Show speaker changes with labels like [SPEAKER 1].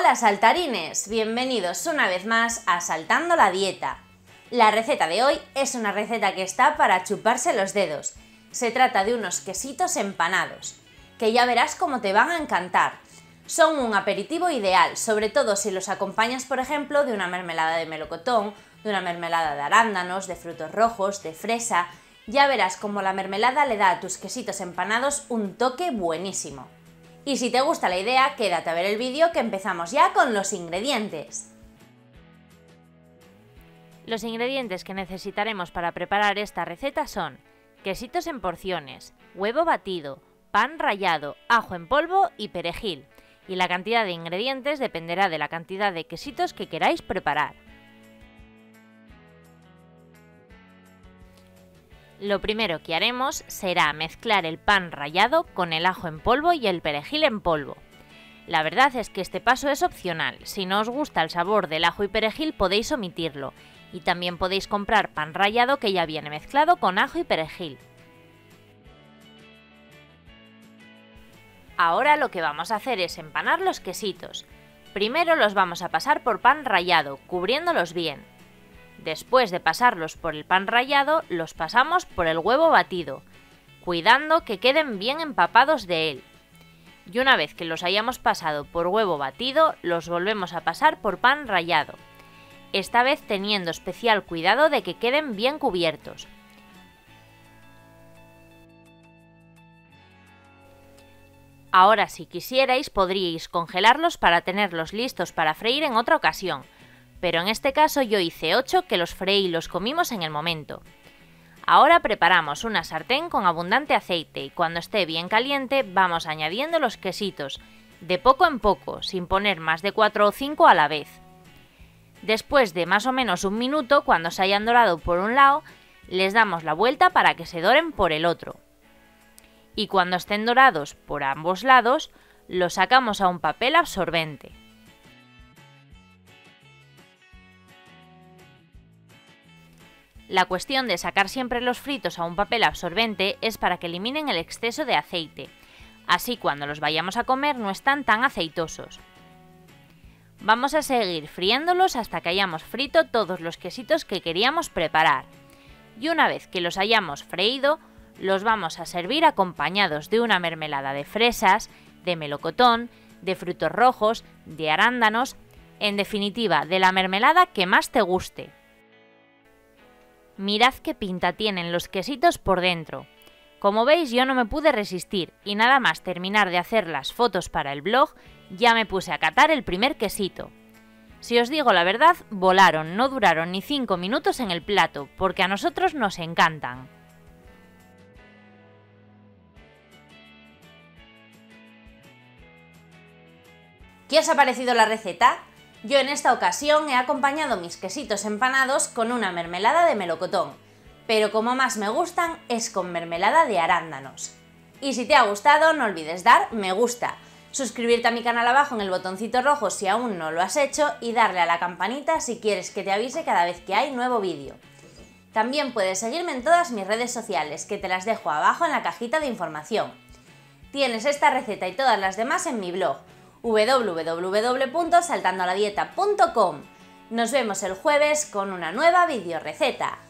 [SPEAKER 1] Hola saltarines, bienvenidos una vez más a Saltando la Dieta. La receta de hoy es una receta que está para chuparse los dedos. Se trata de unos quesitos empanados, que ya verás cómo te van a encantar. Son un aperitivo ideal, sobre todo si los acompañas, por ejemplo, de una mermelada de melocotón, de una mermelada de arándanos, de frutos rojos, de fresa. Ya verás cómo la mermelada le da a tus quesitos empanados un toque buenísimo. Y si te gusta la idea, quédate a ver el vídeo que empezamos ya con los ingredientes.
[SPEAKER 2] Los ingredientes que necesitaremos para preparar esta receta son quesitos en porciones, huevo batido, pan rallado, ajo en polvo y perejil. Y la cantidad de ingredientes dependerá de la cantidad de quesitos que queráis preparar. Lo primero que haremos será mezclar el pan rallado con el ajo en polvo y el perejil en polvo. La verdad es que este paso es opcional, si no os gusta el sabor del ajo y perejil podéis omitirlo, y también podéis comprar pan rallado que ya viene mezclado con ajo y perejil. Ahora lo que vamos a hacer es empanar los quesitos. Primero los vamos a pasar por pan rallado, cubriéndolos bien. Después de pasarlos por el pan rallado, los pasamos por el huevo batido, cuidando que queden bien empapados de él. Y una vez que los hayamos pasado por huevo batido, los volvemos a pasar por pan rallado, esta vez teniendo especial cuidado de que queden bien cubiertos. Ahora, si quisierais, podríais congelarlos para tenerlos listos para freír en otra ocasión. Pero en este caso yo hice 8 que los freí y los comimos en el momento. Ahora preparamos una sartén con abundante aceite y cuando esté bien caliente vamos añadiendo los quesitos, de poco en poco, sin poner más de 4 o 5 a la vez. Después de más o menos un minuto, cuando se hayan dorado por un lado, les damos la vuelta para que se doren por el otro. Y cuando estén dorados por ambos lados, los sacamos a un papel absorbente. La cuestión de sacar siempre los fritos a un papel absorbente es para que eliminen el exceso de aceite. Así cuando los vayamos a comer no están tan aceitosos. Vamos a seguir friéndolos hasta que hayamos frito todos los quesitos que queríamos preparar. Y una vez que los hayamos freído, los vamos a servir acompañados de una mermelada de fresas, de melocotón, de frutos rojos, de arándanos, en definitiva, de la mermelada que más te guste. Mirad qué pinta tienen los quesitos por dentro. Como veis, yo no me pude resistir y nada más terminar de hacer las fotos para el blog, ya me puse a catar el primer quesito. Si os digo la verdad, volaron, no duraron ni 5 minutos en el plato, porque a nosotros nos encantan.
[SPEAKER 1] ¿Qué os ha parecido la receta? Yo en esta ocasión he acompañado mis quesitos empanados con una mermelada de melocotón, pero como más me gustan es con mermelada de arándanos. Y si te ha gustado no olvides dar me gusta, suscribirte a mi canal abajo en el botoncito rojo si aún no lo has hecho y darle a la campanita si quieres que te avise cada vez que hay nuevo vídeo. También puedes seguirme en todas mis redes sociales que te las dejo abajo en la cajita de información. Tienes esta receta y todas las demás en mi blog www.saltandoladieta.com. Nos vemos el jueves con una nueva videoreceta.